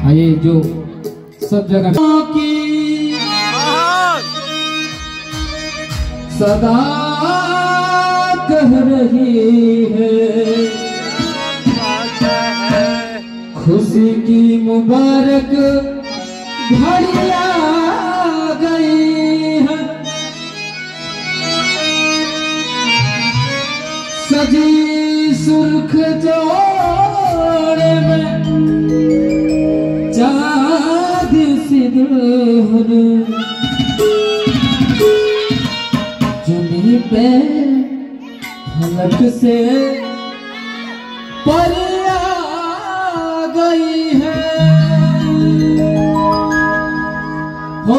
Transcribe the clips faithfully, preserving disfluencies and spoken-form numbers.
ये जो सब जगह की सदा कह रही है, खुशी की मुबारक घड़ी आ गई है। सजी सुर्ख जोड़े में चाँद सी दुल्हन, जुमी पे फलक से पर आ गई है। हो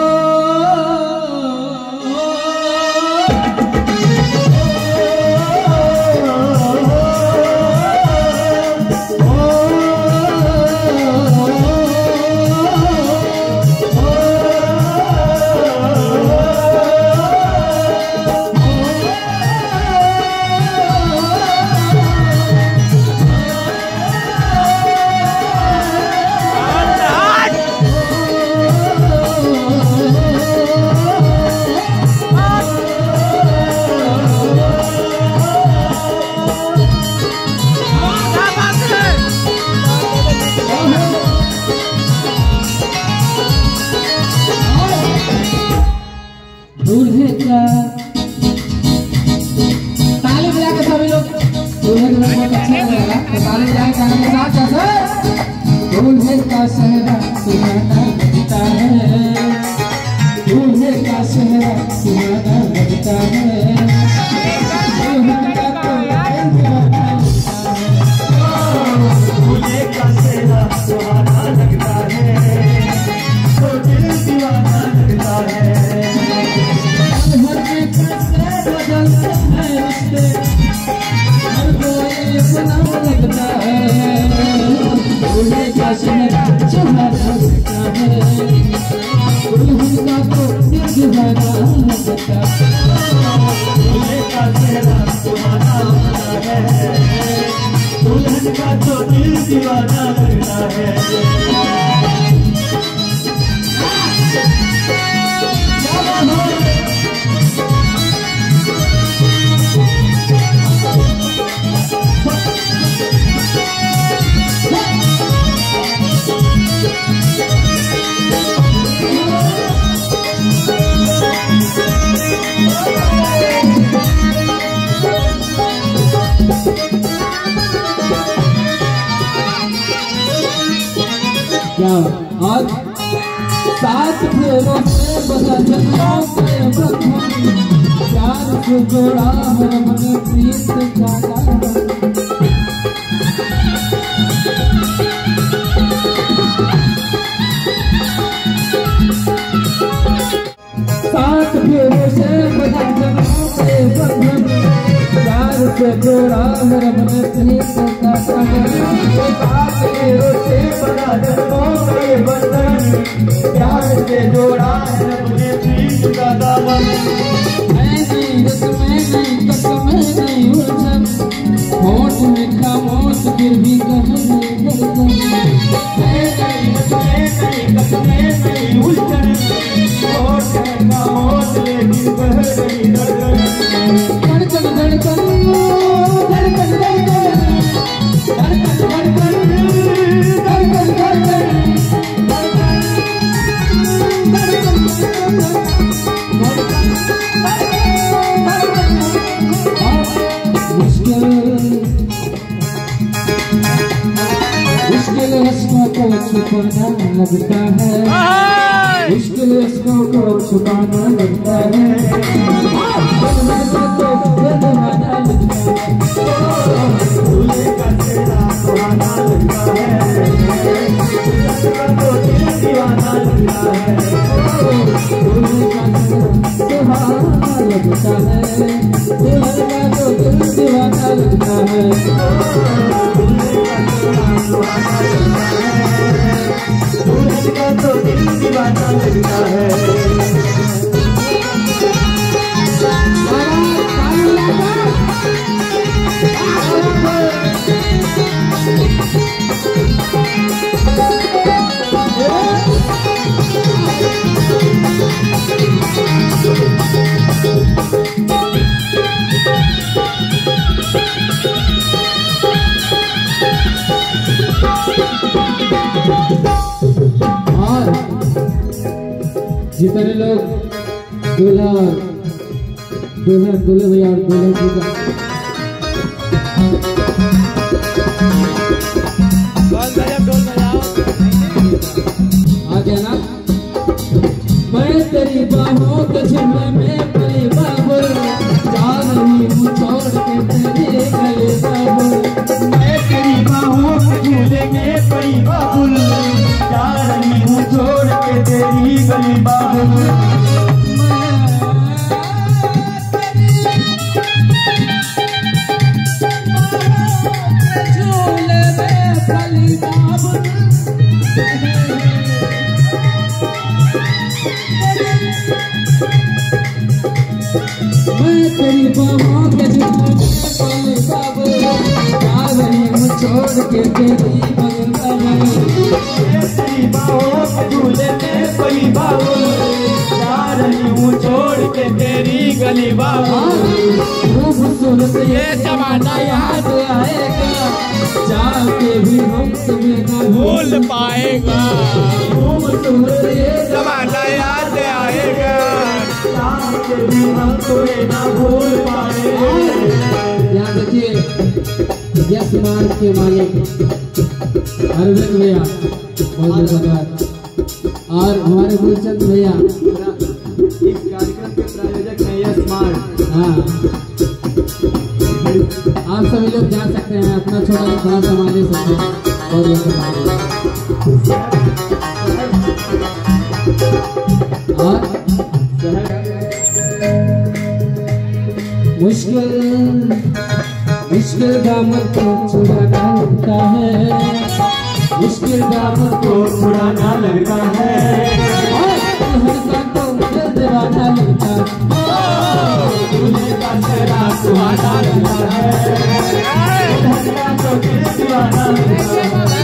दूल्हे का ताली बजा के सभी लोग दूल्हे को बहुत अच्छा लगेगा, तो ताली बजा के गाने के साथ कैसे दूल्हे का चेहरा सुहाना लगता है, दूल्हे का चेहरा सुहाना लगता है, दूल्हे का चेहरा सुहाना लगता है, तो दिल दीवाना लगता है। लगता है दूल्हे का चेहरा सुहाना लगता है, दुल्हन का तो दिल दीवाना लगता है, दूल्हे का चेहरा सुहाना लगता है, दुल्हन का तो दिल दीवाना लगता है। आज सात फेरों से बजा जन्मों के बंधन, प्यार से जोड़ा है मन प्रीत का नाता। सात फेरों से बजा जन्मों के बंधन, प्यार से जोड़ा है मन प्रीत का नाता। सात फेरों से बजा जन्मों के बंधन, प्यार से जोड़ा है अपने प्रीत का दामन। मैं नहीं रस्में नहीं कसमें नहीं उलझन, होठ में खामोश फिर भी कहने लगन। मैं नहीं रस्में नहीं कसमें नहीं उलझन, होठ में खामोश लेकिन कह रही धड़कन। धड़कन धड़कन धड़कन धड़कन धड़कन धड़कन धड़कन मुश्किल हंसना को छुपाना लगता है, मुश्किल हंसना को छुपाना लगता है, दूल्हे का चेहरा सुहाना लगता है, तो दिल दीवाना लगता है, दूल्हे का चेहरा सुहाना लगता है, दुल्हन का तो दिल दीवाना लगता है, दूल्हे का चेहरा सुहाना लगता है, दुल्हन का तो दिल दीवाना लगता है। Thank you. सारे लोग दूल्हा दुल्हन दूल्हे भैया और दूल्हे जी का आ गया ना। मैं तेरी बाहों के झूले में पली बाबुल, जा रही हूँ छोड़ के तेरी गली बाबुल। मैं तेरी बाहों के झूले में पली बाबुल, जा रही हूँ छोड़ के तेरी गली बाबुल। मैं तेरी बाहों के झूले में पली बाबुल, जा रही हूँ छोड़ के तेरी बगल बाबुल। मैं तेरी बाहों के झूले में पली बाबुल, जा रही हूँ छोड़ के तेरी गली बाबुल। खूबसूरत ये जमाना याद आएगा, जाके भी हम तुम्हें न भूल पाएगा। खूबसूरत ये जमाना याद आएगा, जाके भी हम तुम्हें न भूल पाएंगे। यहाँ देखिए यस मार्ग के मालिक अरविंद भैया बहुत धन्यवाद, और हमारे गुलचंद भैया इस कार्यक्रम के प्रायोजक हैं यस मार्ग। हाँ, आप सभी लोग जा सकते हैं, अपना छोटा बड़ा सामान ले सकते हैं। बहुत बहुत और मुश्किल मुश्किल दामन को छुड़ाना लगता है, मुश्किल दामन को छुड़ाना लगता है, और हल्का तो दिल दीवाना लगता है। दूल्हे का चेहरा सुहाना लगता है, हल्का तो दिल दीवाना लगता है।